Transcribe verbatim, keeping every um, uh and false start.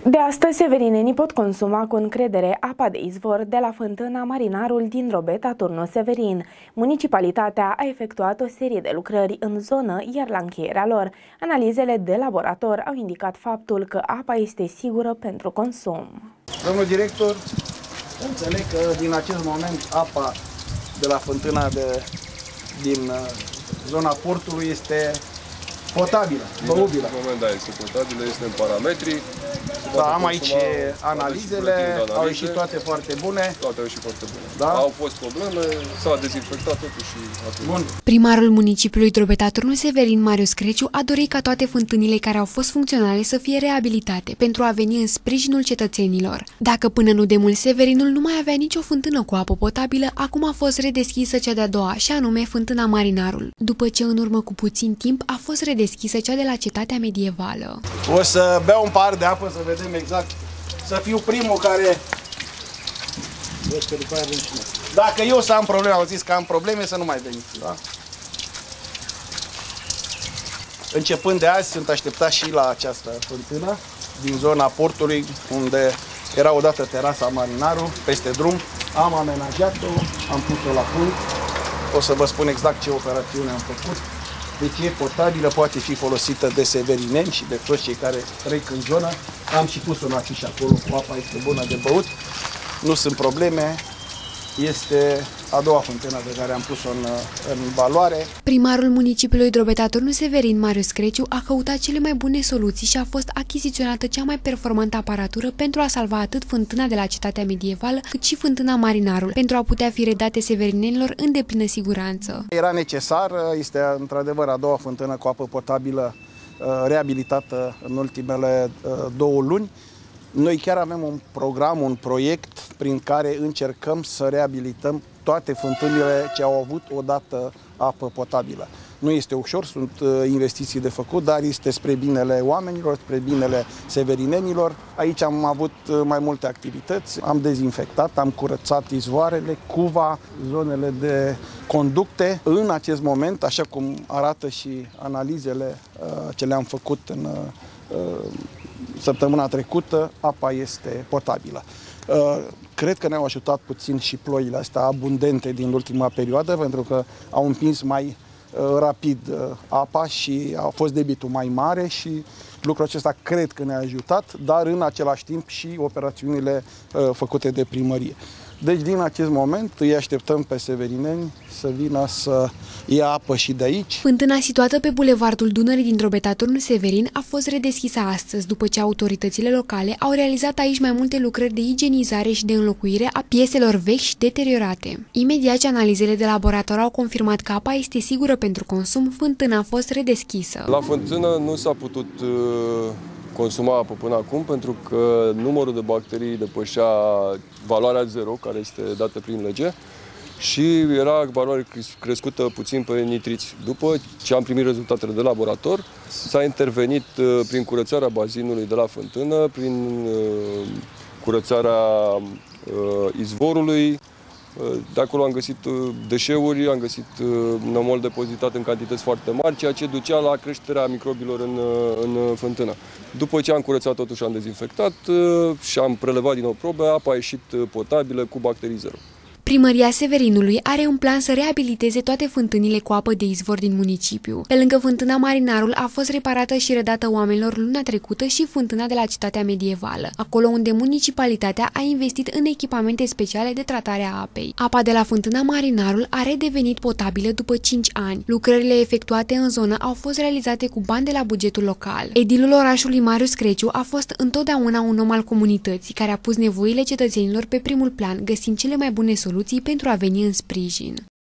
De astăzi, severinenii pot consuma cu încredere apa de izvor de la fântâna Marinarul din Drobeta, Turnul Severin. Municipalitatea a efectuat o serie de lucrări în zonă, iar la încheierea lor, analizele de laborator au indicat faptul că apa este sigură pentru consum. Domnul director, înțeleg că din acest moment apa de la fântâna de, din zona portului este potabilă, băubilă. În moment, da, este potabilă, este în parametri. Da, am aici analizele, au ieșit toate foarte bune. Toate au ieșit foarte bune. Da? Au fost probleme, s-a dezinfectat totul și atât. Bun. Primarul municipiului Drobeta, Turnul Severin, Marius Creciu, a dorit ca toate fântânile care au fost funcționale să fie reabilitate pentru a veni în sprijinul cetățenilor. Dacă până nu demult Severinul nu mai avea nicio fântână cu apă potabilă, acum a fost redeschisă cea de-a doua, și anume fântâna Marinarul, după ce în urmă cu puțin timp a fost redeschisă cea de la cetatea medievală. O să beau un pahar de apă să vedem exact, să fiu primul care... Dacă eu să am probleme, au zis că am probleme, să nu mai veniți, da? Începând de azi, sunt așteptat și la această fântână din zona portului, unde era odată terasa Marinarul, peste drum. Am amenajat-o, am pus-o la punct. O să vă spun exact ce operațiune am făcut. Deci e potabilă, poate fi folosită de severineni și de toți cei care trec în zonă. Am și pus un afiș acolo cu apa, este bună de băut. Nu sunt probleme. Este a doua fântână pe care am pus-o în, în valoare. Primarul municipiului Drobeta, Turnul Severin, Marius Creciu, a căutat cele mai bune soluții și a fost achiziționată cea mai performantă aparatură pentru a salva atât fântâna de la cetatea medievală, cât și fântâna Marinarul, pentru a putea fi redate severinenilor în deplină siguranță. Era necesar, este într-adevăr a doua fântână cu apă potabilă reabilitată în ultimele două luni. Noi chiar avem un program, un proiect prin care încercăm să reabilităm toate fântânile ce au avut odată apă potabilă. Nu este ușor, sunt investiții de făcut, dar este spre binele oamenilor, spre binele severinenilor. Aici am avut mai multe activități, am dezinfectat, am curățat izvoarele, cuva, zonele de conducte. În acest moment, așa cum arată și analizele ce le-am făcut în săptămâna trecută, apa este potabilă. Cred că ne-au ajutat puțin și ploile astea abundente din ultima perioadă, pentru că au împins mai rapid apa și a fost debitul mai mare și lucrul acesta cred că ne-a ajutat, dar în același timp și operațiunile făcute de primărie. Deci din acest moment îi așteptăm pe severineni să vină să ia apă și de aici. Fântâna situată pe bulevardul Dunării din Drobeta, Turnul Severin, a fost redeschisă astăzi, după ce autoritățile locale au realizat aici mai multe lucrări de igienizare și de înlocuire a pieselor vechi și deteriorate. Imediat ce analizele de laborator au confirmat că apa este sigură pentru consum, fântâna a fost redeschisă. La fântână nu s-a putut consuma apă până acum, pentru că numărul de bacterii depășea valoarea zero, care este dată prin lege, și era valoare crescută puțin pe nitriți. După ce am primit rezultatele de laborator, s-a intervenit prin curățarea bazinului de la fântână, prin curățarea izvorului. De acolo am găsit deșeuri, am găsit nămol depozitat în cantități foarte mari, ceea ce ducea la creșterea microbilor în, în fântână. După ce am curățat totul și am dezinfectat și am prelevat din nou probe, apa a ieșit potabilă cu bacterii zero. Primăria Severinului are un plan să reabiliteze toate fântânile cu apă de izvor din municipiu. Pe lângă fântâna Marinarul a fost reparată și redată oamenilor luna trecută și fântâna de la cetatea medievală, acolo unde municipalitatea a investit în echipamente speciale de tratare a apei. Apa de la fântâna Marinarul a redevenit potabilă după cinci ani. Lucrările efectuate în zonă au fost realizate cu bani de la bugetul local. Edilul orașului Marius Creciu a fost întotdeauna un om al comunității, care a pus nevoile cetățenilor pe primul plan, găsind cele mai bune soluții pentru a veni în sprijin.